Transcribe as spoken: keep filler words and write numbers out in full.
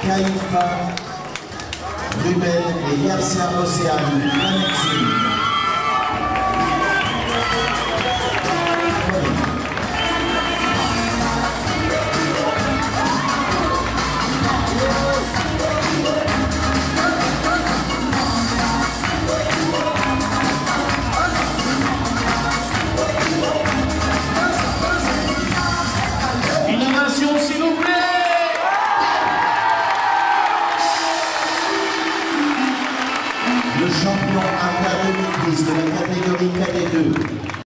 Caïfa, Ruben et Yasser Océane, Planexine. S'il vous plaît. Le champion A K deux mille dix de la catégorie K D deux.